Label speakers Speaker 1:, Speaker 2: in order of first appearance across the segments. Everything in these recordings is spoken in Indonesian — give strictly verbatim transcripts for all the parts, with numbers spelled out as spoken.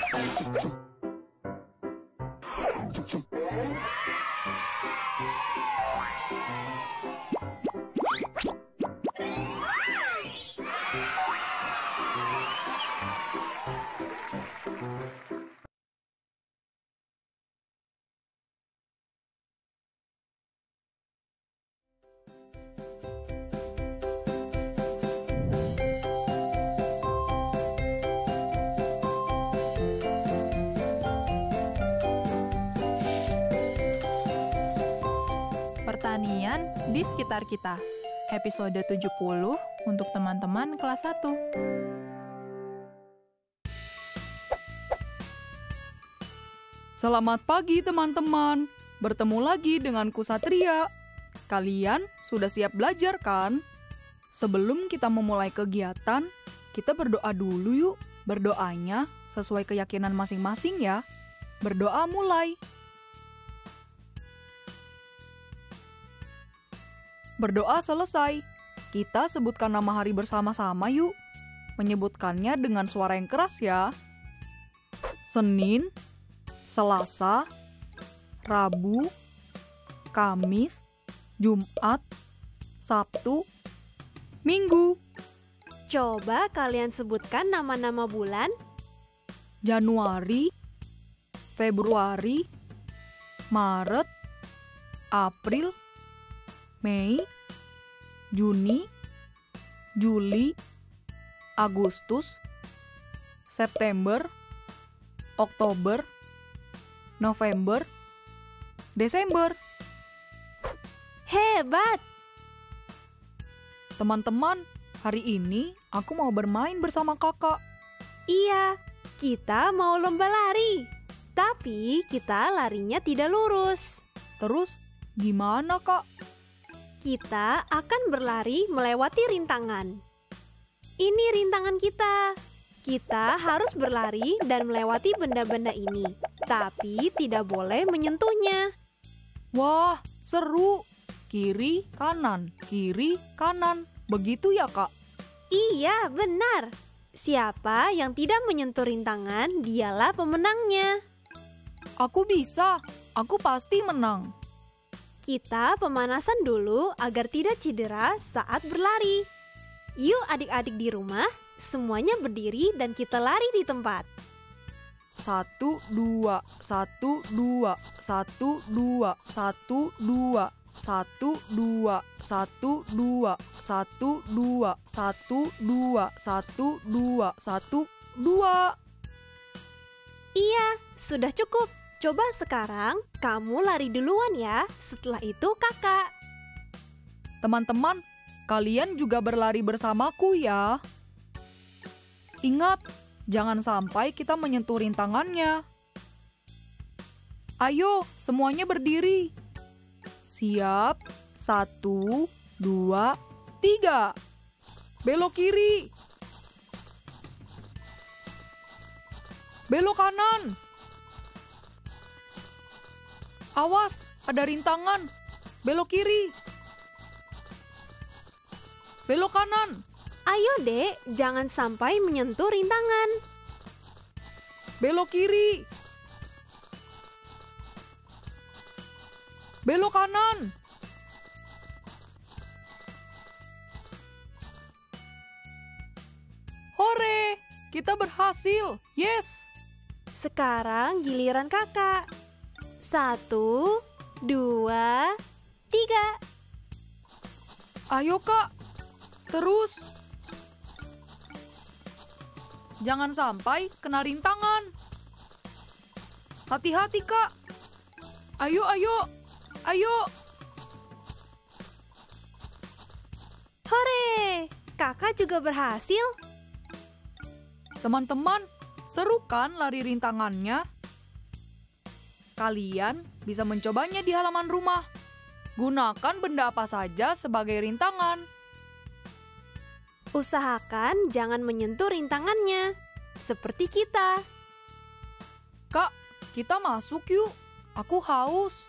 Speaker 1: Pertanian di sekitar kita. Episode tujuh puluh untuk teman-teman kelas satu.
Speaker 2: Selamat pagi teman-teman. Bertemu lagi denganku Satria. Kalian sudah siap belajar kan? Sebelum kita memulai kegiatan, kita berdoa dulu yuk. Berdoanya sesuai keyakinan masing-masing ya. Berdoa mulai. Berdoa selesai. Kita sebutkan nama hari bersama-sama yuk. Menyebutkannya dengan suara yang keras ya. Senin, Selasa, Rabu, Kamis, Jumat, Sabtu, Minggu.
Speaker 3: Coba kalian sebutkan nama-nama bulan.
Speaker 2: Januari, Februari, Maret, April, Mei, Juni, Juli, Agustus, September, Oktober, November, Desember.
Speaker 3: Hebat!
Speaker 2: Teman-teman, hari ini aku mau bermain bersama kakak.
Speaker 3: Iya, kita mau lomba lari. Tapi kita larinya tidak lurus.
Speaker 2: Terus, gimana kak?
Speaker 3: Kita akan berlari melewati rintangan. Ini rintangan kita. Kita harus berlari dan melewati benda-benda ini, tapi tidak boleh menyentuhnya.
Speaker 2: Wah, seru! Kiri, kanan, kiri, kanan. Begitu ya, Kak?
Speaker 3: Iya, benar. Siapa yang tidak menyentuh rintangan, dialah pemenangnya.
Speaker 2: Aku bisa. Aku pasti menang.
Speaker 3: Kita pemanasan dulu agar tidak cedera saat berlari. Yuk adik-adik di rumah, semuanya berdiri dan kita lari di tempat.
Speaker 2: Satu, dua, satu, dua, satu, dua, satu, dua, satu, dua, satu, dua, satu, dua, satu, dua, satu, dua, satu, dua.
Speaker 3: Iya, sudah cukup. Coba sekarang kamu lari duluan ya, setelah itu kakak.
Speaker 2: Teman-teman, kalian juga berlari bersamaku ya. Ingat, jangan sampai kita menyentuh rintangannya. Ayo, semuanya berdiri. Siap, satu, dua, tiga. Belok kiri. Belok kanan. Awas, ada rintangan. Belok kiri. Belok kanan.
Speaker 3: Ayo dek, jangan sampai menyentuh rintangan.
Speaker 2: Belok kiri. Belok kanan. Hore, kita berhasil. Yes.
Speaker 3: Sekarang giliran kakak. Satu, dua, tiga.
Speaker 2: Ayo kak, terus. Jangan sampai kena rintangan. Hati-hati kak. Ayo, ayo, ayo.
Speaker 3: Hore, kakak juga berhasil.
Speaker 2: Teman-teman, seru kan lari rintangannya? Kalian bisa mencobanya di halaman rumah. Gunakan benda apa saja sebagai rintangan.
Speaker 3: Usahakan jangan menyentuh rintangannya, seperti kita.
Speaker 2: Kak, kita masuk yuk. Aku haus.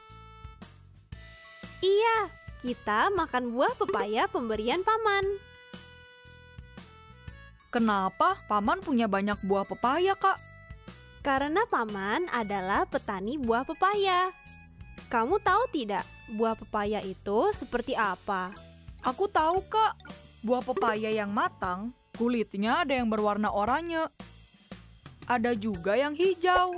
Speaker 3: Iya, kita makan buah pepaya pemberian paman.
Speaker 2: Kenapa paman punya banyak buah pepaya, Kak?
Speaker 3: Karena Paman adalah petani buah pepaya. Kamu tahu tidak buah pepaya itu seperti apa?
Speaker 2: Aku tahu, Kak. Buah pepaya yang matang, kulitnya ada yang berwarna oranye. Ada juga yang hijau.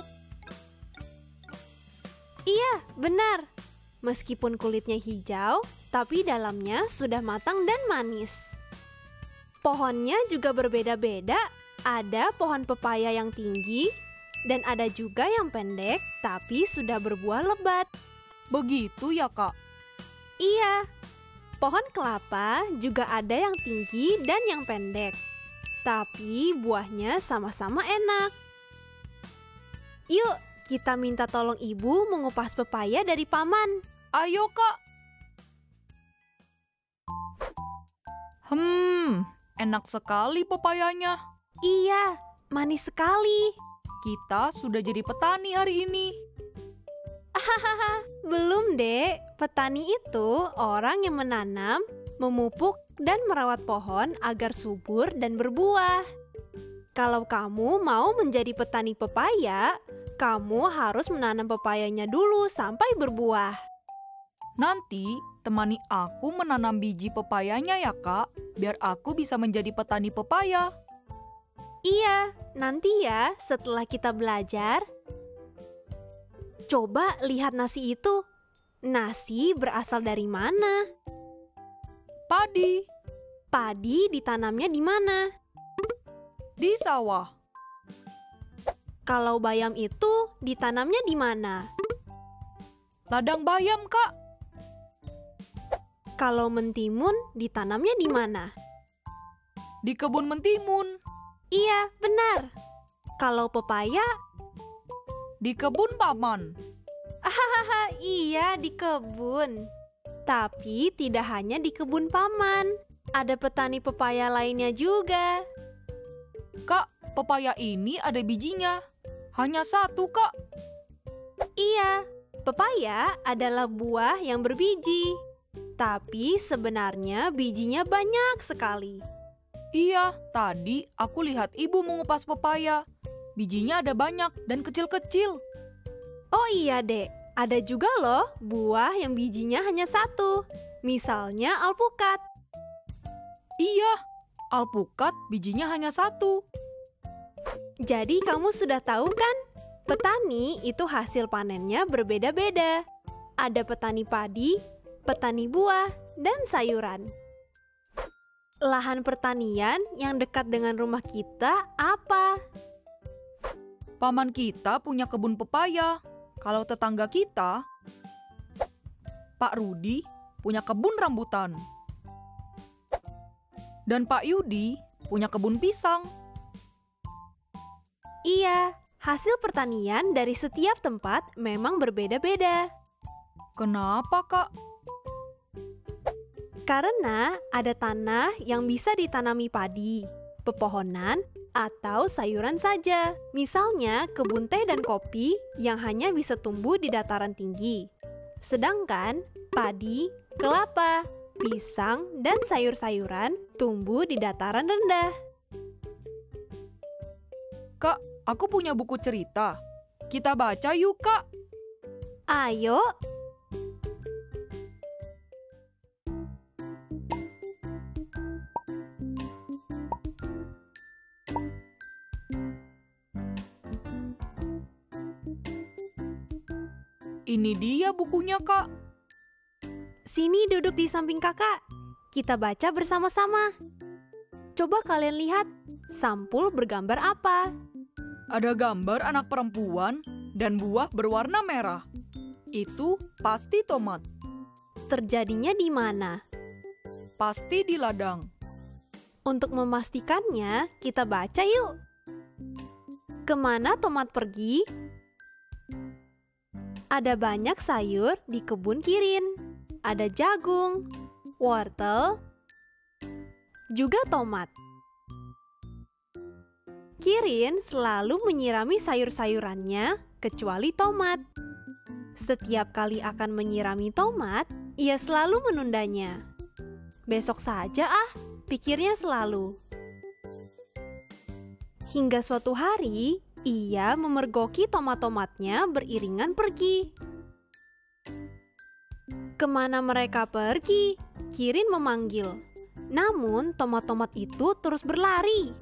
Speaker 3: Iya, benar. Meskipun kulitnya hijau, tapi dalamnya sudah matang dan manis. Pohonnya juga berbeda-beda. Ada pohon pepaya yang tinggi, dan ada juga yang pendek, tapi sudah berbuah lebat.
Speaker 2: Begitu ya, Kak?
Speaker 3: Iya, pohon kelapa juga ada yang tinggi dan yang pendek, tapi buahnya sama-sama enak. Yuk, kita minta tolong ibu mengupas pepaya dari Paman.
Speaker 2: Ayo, Kak. Hmm, enak sekali pepayanya.
Speaker 3: Iya, manis sekali.
Speaker 2: Kita sudah jadi petani hari ini.
Speaker 3: Hahaha, belum dek. Petani itu orang yang menanam, memupuk, dan merawat pohon agar subur dan berbuah. Kalau kamu mau menjadi petani pepaya, kamu harus menanam pepayanya dulu sampai berbuah.
Speaker 2: Nanti temani aku menanam biji pepayanya ya, Kak, biar aku bisa menjadi petani pepaya.
Speaker 3: Iya, nanti ya setelah kita belajar. Coba lihat nasi itu. Nasi berasal dari mana?
Speaker 2: Padi.
Speaker 3: Padi ditanamnya di mana?
Speaker 2: Di sawah.
Speaker 3: Kalau bayam itu ditanamnya di mana?
Speaker 2: Ladang bayam, Kak.
Speaker 3: Kalau mentimun ditanamnya di mana?
Speaker 2: Di kebun mentimun.
Speaker 3: Iya, benar. Kalau pepaya?
Speaker 2: Di kebun Paman.
Speaker 3: Hahaha, iya di kebun. Tapi tidak hanya di kebun Paman. Ada petani pepaya lainnya juga.
Speaker 2: Kak, pepaya ini ada bijinya. Hanya satu, Kak.
Speaker 3: Iya, pepaya adalah buah yang berbiji. Tapi sebenarnya bijinya banyak sekali.
Speaker 2: Iya, tadi aku lihat ibu mengupas pepaya. Bijinya ada banyak dan kecil-kecil.
Speaker 3: Oh iya dek, ada juga loh buah yang bijinya hanya satu. Misalnya alpukat.
Speaker 2: Iya, alpukat bijinya hanya satu.
Speaker 3: Jadi kamu sudah tahu kan? Petani itu hasil panennya berbeda-beda. Ada petani padi, petani buah, dan sayuran. Lahan pertanian yang dekat dengan rumah kita apa?
Speaker 2: Paman kita punya kebun pepaya. Kalau tetangga kita, Pak Rudi punya kebun rambutan. Dan Pak Yudi punya kebun pisang.
Speaker 3: Iya, hasil pertanian dari setiap tempat memang berbeda-beda.
Speaker 2: Kenapa, Kak?
Speaker 3: Karena ada tanah yang bisa ditanami padi, pepohonan, atau sayuran saja. Misalnya kebun teh dan kopi yang hanya bisa tumbuh di dataran tinggi. Sedangkan padi, kelapa, pisang, dan sayur-sayuran tumbuh di dataran rendah.
Speaker 2: Kak, aku punya buku cerita. Kita baca yuk, Kak.
Speaker 3: Ayo.
Speaker 2: Ini dia bukunya, Kak.
Speaker 3: Sini duduk di samping kakak. Kita baca bersama-sama. Coba kalian lihat, sampul bergambar apa?
Speaker 2: Ada gambar anak perempuan dan buah berwarna merah. Itu pasti tomat.
Speaker 3: Terjadinya di mana?
Speaker 2: Pasti di ladang.
Speaker 3: Untuk memastikannya, kita baca yuk. Kemana tomat pergi? Ada banyak sayur di kebun Kirin. Ada jagung, wortel, juga tomat. Kirin selalu menyirami sayur-sayurannya kecuali tomat. Setiap kali akan menyirami tomat, ia selalu menundanya. Besok saja ah, pikirnya selalu. Hingga suatu hari, Ia memergoki tomat-tomatnya beriringan pergi. Kemana mereka pergi? Kirin memanggil. Namun tomat-tomat itu terus berlari.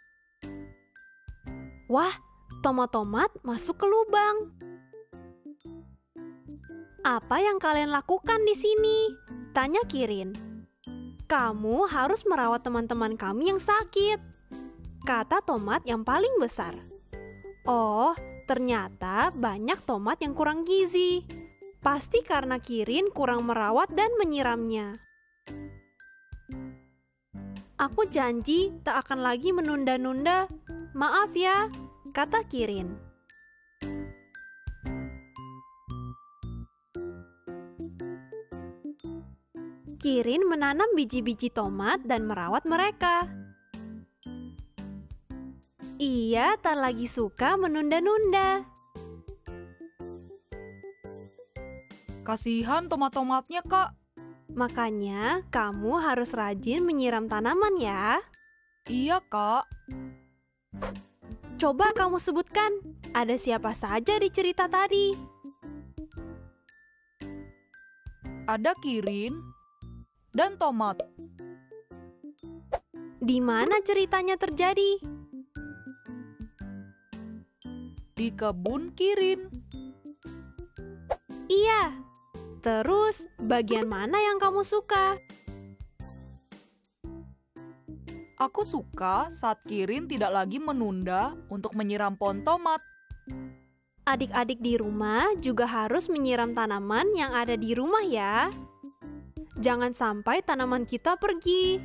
Speaker 3: Wah, tomat-tomat masuk ke lubang. Apa yang kalian lakukan di sini? Tanya Kirin. Kamu harus merawat teman-teman kami yang sakit, kata tomat yang paling besar. Oh, ternyata banyak tomat yang kurang gizi. Pasti karena Kirin kurang merawat dan menyiramnya. Aku janji tak akan lagi menunda-nunda. Maaf ya, kata Kirin. Kirin menanam biji-biji tomat dan merawat mereka. Ia tak lagi suka menunda-nunda.
Speaker 2: Kasihan tomat-tomatnya, Kak.
Speaker 3: Makanya kamu harus rajin menyiram tanaman ya.
Speaker 2: Iya, Kak.
Speaker 3: Coba kamu sebutkan, ada siapa saja di cerita tadi?
Speaker 2: Ada Kirin dan tomat.
Speaker 3: Di mana ceritanya terjadi?
Speaker 2: Di kebun Kirin.
Speaker 3: Iya. Terus, bagian mana yang kamu suka?
Speaker 2: Aku suka saat Kirin tidak lagi menunda untuk menyiram pohon tomat.
Speaker 3: Adik-adik di rumah juga harus menyiram tanaman yang ada di rumah ya. Jangan sampai tanaman kita pergi.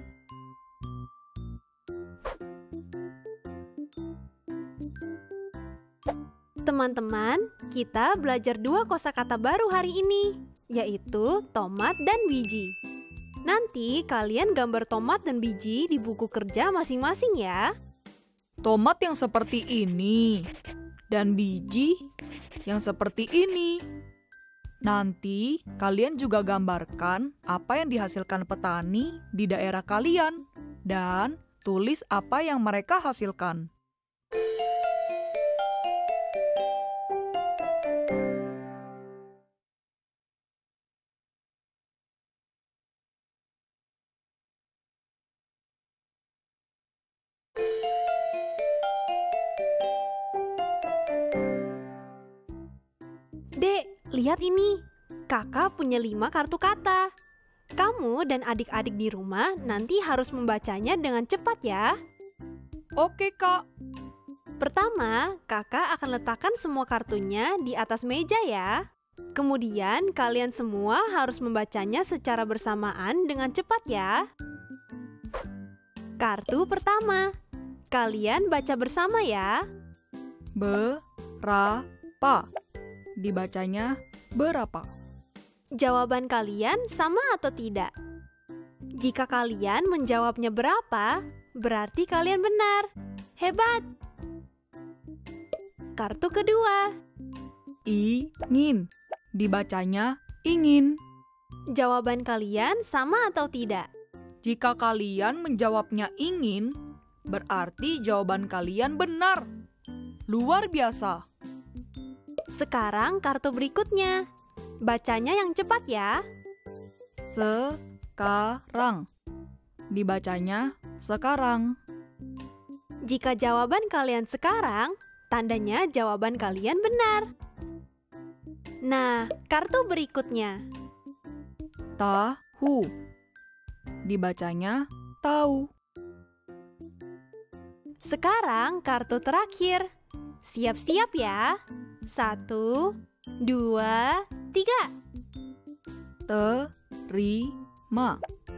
Speaker 3: Teman-teman, kita belajar dua kosakata baru hari ini, yaitu tomat dan biji. Nanti kalian gambar tomat dan biji di buku kerja masing-masing ya.
Speaker 2: Tomat yang seperti ini dan biji yang seperti ini. Nanti kalian juga gambarkan apa yang dihasilkan petani di daerah kalian dan tulis apa yang mereka hasilkan.
Speaker 3: Dek, lihat ini. Kakak punya lima kartu kata. Kamu dan adik-adik di rumah nanti harus membacanya dengan cepat ya.
Speaker 2: Oke, Kak.
Speaker 3: Pertama, kakak akan letakkan semua kartunya di atas meja ya. Kemudian kalian semua harus membacanya secara bersamaan dengan cepat ya. Kartu pertama. Kalian baca bersama ya.
Speaker 2: Berapa. Dibacanya berapa.
Speaker 3: Jawaban kalian sama atau tidak? Jika kalian menjawabnya berapa, berarti kalian benar. Hebat! Kartu kedua.
Speaker 2: Ingin. Dibacanya ingin.
Speaker 3: Jawaban kalian sama atau tidak?
Speaker 2: Jika kalian menjawabnya ingin, berarti jawaban kalian benar. Luar biasa.
Speaker 3: Sekarang kartu berikutnya. Bacanya yang cepat ya.
Speaker 2: Sekarang. Dibacanya sekarang.
Speaker 3: Jika jawaban kalian sekarang, tandanya jawaban kalian benar. Nah, kartu berikutnya.
Speaker 2: Tahu. Dibacanya tahu.
Speaker 3: Sekarang kartu terakhir. Siap-siap ya. Satu, dua, tiga.
Speaker 2: Terima.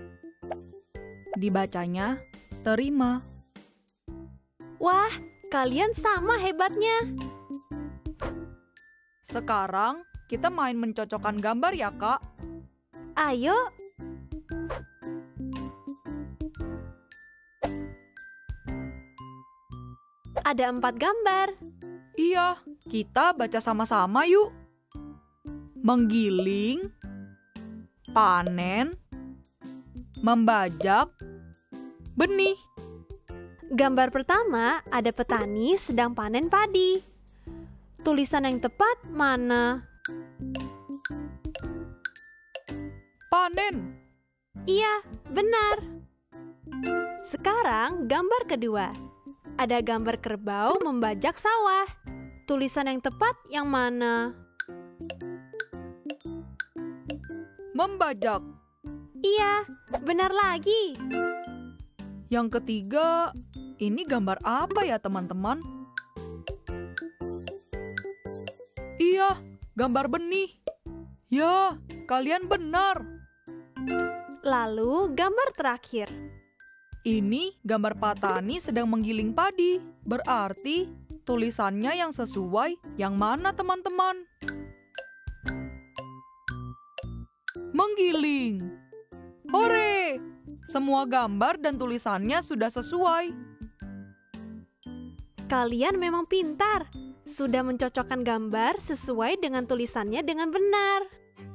Speaker 2: Dibacanya terima.
Speaker 3: Wah, kalian sama hebatnya.
Speaker 2: Sekarang kita main mencocokkan gambar ya, Kak.
Speaker 3: Ayo. Ada empat gambar.
Speaker 2: Iya, kita baca sama-sama yuk. Menggiling, panen, membajak, benih.
Speaker 3: Gambar pertama ada petani sedang panen padi. Tulisan yang tepat mana?
Speaker 2: Panen.
Speaker 3: Iya, benar. Sekarang gambar kedua. Ada gambar kerbau membajak sawah. Tulisan yang tepat yang mana?
Speaker 2: Membajak.
Speaker 3: Iya, benar lagi.
Speaker 2: Yang ketiga, ini gambar apa ya teman-teman? Iya, gambar benih. Ya, kalian benar.
Speaker 3: Lalu gambar terakhir.
Speaker 2: Ini gambar petani sedang menggiling padi. Berarti tulisannya yang sesuai yang mana teman-teman? Menggiling. Hore! Semua gambar dan tulisannya sudah sesuai.
Speaker 3: Kalian memang pintar. Sudah mencocokkan gambar sesuai dengan tulisannya dengan benar.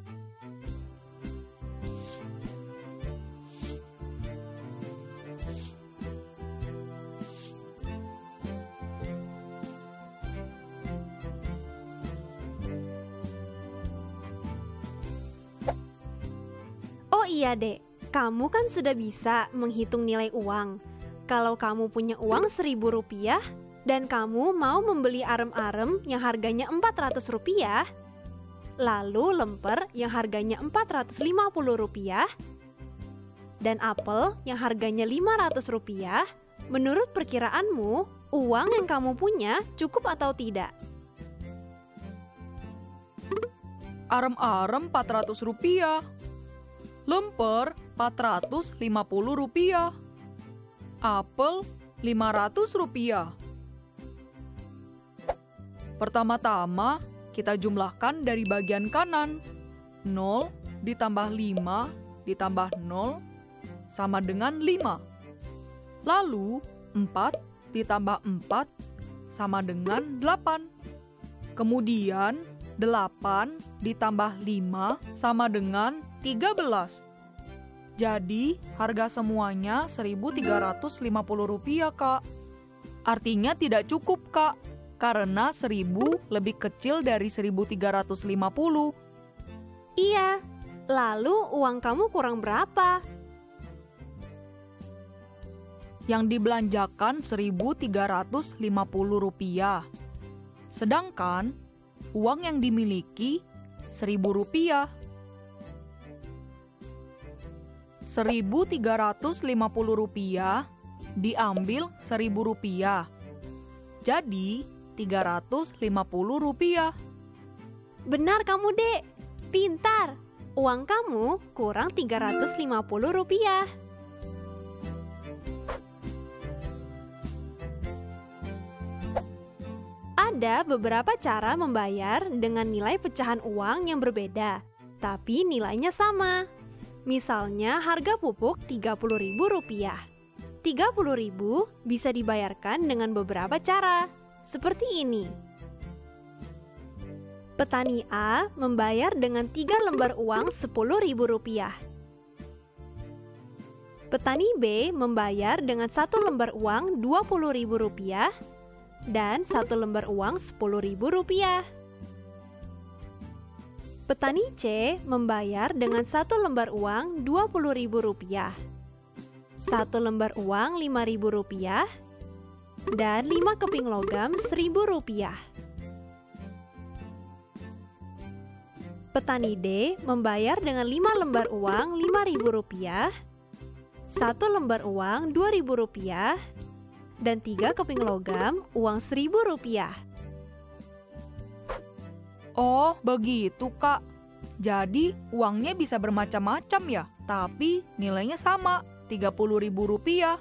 Speaker 3: Oh iya, Dek. Kamu kan sudah bisa menghitung nilai uang. Kalau kamu punya uang seribu rupiah dan kamu mau membeli arem-arem yang harganya empat ratus rupiah, lalu lemper yang harganya empat ratus lima puluh rupiah, dan apel yang harganya lima ratus rupiah, menurut perkiraanmu, uang yang kamu punya cukup atau tidak?
Speaker 2: Arem-arem empat ratus rupiah. Lemper empat ratus lima puluh rupiah. Apel lima ratus rupiah. Pertama-tama, kita jumlahkan dari bagian kanan. nol ditambah lima ditambah nol sama dengan lima. Lalu, empat ditambah empat sama dengan delapan. Kemudian, delapan ditambah lima sama dengan tiga belas. Jadi, harga semuanya seribu tiga ratus lima puluh rupiah, Kak. Artinya tidak cukup, Kak, karena seribu lebih kecil dari seribu tiga ratus lima puluh.
Speaker 3: Iya, lalu uang kamu kurang berapa?
Speaker 2: Yang dibelanjakan seribu tiga ratus lima puluh rupiah. Sedangkan, uang yang dimiliki seribu rupiah. seribu tiga ratus lima puluh rupiah diambil seribu rupiah. Jadi, tiga ratus lima puluh rupiah.
Speaker 3: Benar kamu, Dek. Pintar. Uang kamu kurang tiga ratus lima puluh rupiah. Ada beberapa cara membayar dengan nilai pecahan uang yang berbeda, tapi nilainya sama. Misalnya harga pupuk tiga puluh ribu rupiah. tiga puluh ribu bisa dibayarkan dengan beberapa cara, seperti ini. Petani A membayar dengan tiga lembar uang sepuluh ribu rupiah. Petani B membayar dengan satu lembar uang dua puluh ribu rupiah dan satu lembar uang sepuluh ribu rupiah. Petani C membayar dengan satu lembar uang dua puluh ribu rupiah, satu lembar uang lima ribu rupiah, dan lima keping logam seribu rupiah. Petani D membayar dengan lima lembar uang lima ribu rupiah, satu lembar uang dua ribu rupiah, dan tiga keping logam uang seribu rupiah.
Speaker 2: Oh, begitu, Kak. Jadi, uangnya bisa bermacam-macam ya, tapi nilainya sama, tiga puluh ribu rupiah.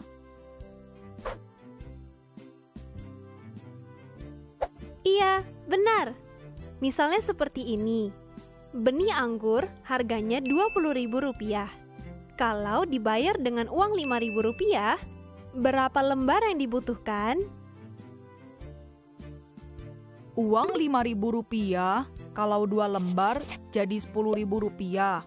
Speaker 3: Iya, benar. Misalnya seperti ini. Benih anggur harganya dua puluh ribu rupiah. Kalau dibayar dengan uang lima ribu rupiah, berapa lembar yang dibutuhkan?
Speaker 2: Uang lima ribu rupiah, kalau dua lembar jadi sepuluh ribu rupiah.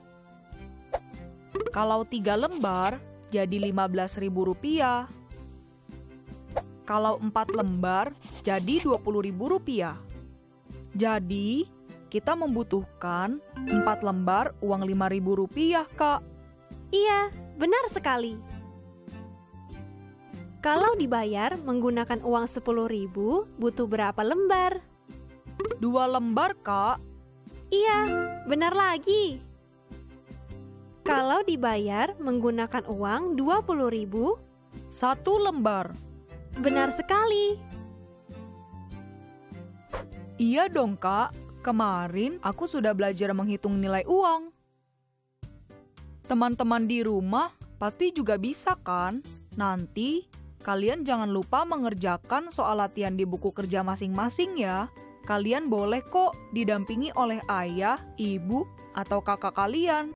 Speaker 2: Kalau tiga lembar jadi lima belas ribu rupiah. Kalau empat lembar, jadi dua puluh ribu rupiah. Jadi, kita membutuhkan empat lembar uang lima ribu rupiah, Kak.
Speaker 3: Iya, benar sekali. Kalau dibayar menggunakan uang sepuluh ribu, butuh berapa lembar?
Speaker 2: Dua lembar, Kak.
Speaker 3: Iya, benar lagi. Kalau dibayar menggunakan uang dua puluh ribu,
Speaker 2: Satu lembar.
Speaker 3: benar sekali.
Speaker 2: Iya dong, Kak. Kemarin aku sudah belajar menghitung nilai uang. Teman-teman di rumah pasti juga bisa kan? Nanti kalian jangan lupa mengerjakan soal latihan di buku kerja masing-masing ya. Kalian boleh kok didampingi oleh ayah, ibu, atau kakak kalian.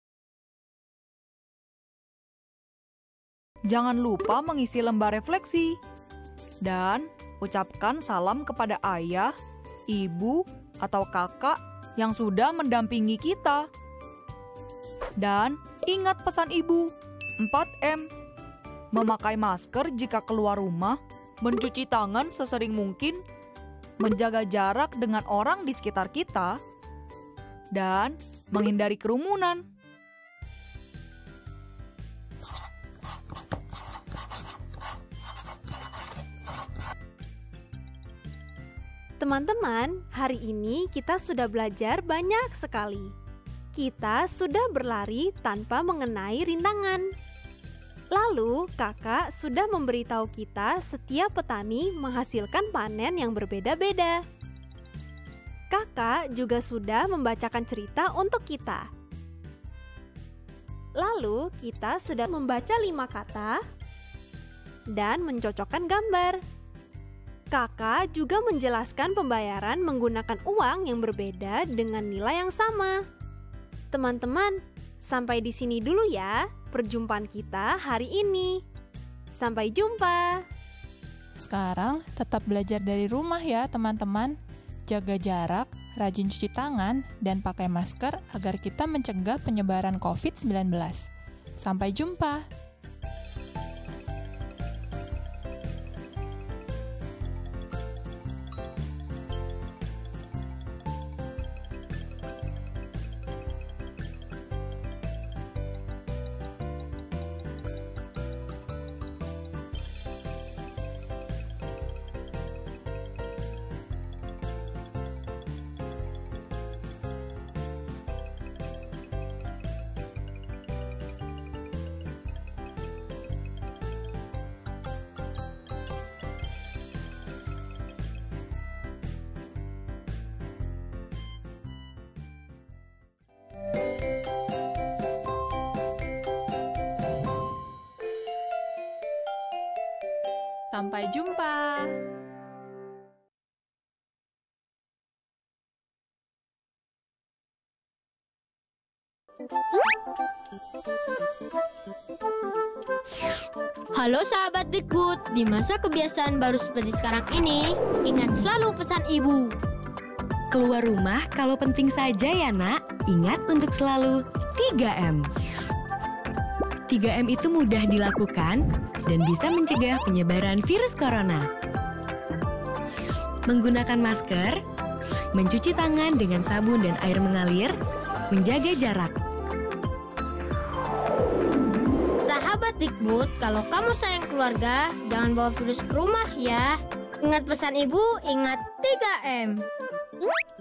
Speaker 2: Jangan lupa mengisi lembar refleksi. Dan ucapkan salam kepada ayah, ibu, atau kakak yang sudah mendampingi kita. Dan ingat pesan ibu, empat M. Memakai masker jika keluar rumah, mencuci tangan sesering mungkin, menjaga jarak dengan orang di sekitar kita, dan menghindari kerumunan.
Speaker 3: Teman-teman, hari ini kita sudah belajar banyak sekali. Kita sudah berlari tanpa mengenai rintangan. Lalu, kakak sudah memberitahu kita setiap petani menghasilkan panen yang berbeda-beda. Kakak juga sudah membacakan cerita untuk kita. Lalu, kita sudah membaca lima kata dan mencocokkan gambar. Kakak juga menjelaskan pembayaran menggunakan uang yang berbeda dengan nilai yang sama. Teman-teman, sampai di sini dulu ya perjumpaan kita hari ini. Sampai jumpa.
Speaker 4: Sekarang tetap belajar dari rumah ya teman-teman. Jaga jarak, rajin cuci tangan, dan pakai masker agar kita mencegah penyebaran covid sembilan belas. Sampai jumpa.
Speaker 1: Sampai jumpa.
Speaker 5: Halo sahabat Dikbud, di masa kebiasaan baru seperti sekarang ini, ingat selalu pesan ibu.
Speaker 6: Keluar rumah kalau penting saja ya nak, ingat untuk selalu tiga M. tiga M itu mudah dilakukan dan bisa mencegah penyebaran virus corona. Menggunakan masker, mencuci tangan dengan sabun dan air mengalir, menjaga jarak.
Speaker 5: Sahabat Dikbud, kalau kamu sayang keluarga, jangan bawa virus ke rumah ya. Ingat pesan ibu, ingat tiga M.